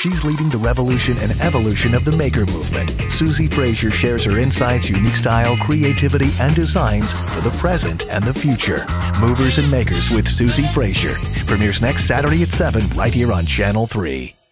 She's leading the revolution and evolution of the maker movement. Susie Frazier shares her insights, unique style, creativity, and designs for the present and the future. Movers and Makers with Susie Frazier premieres next Saturday at 7 right here on Channel 3.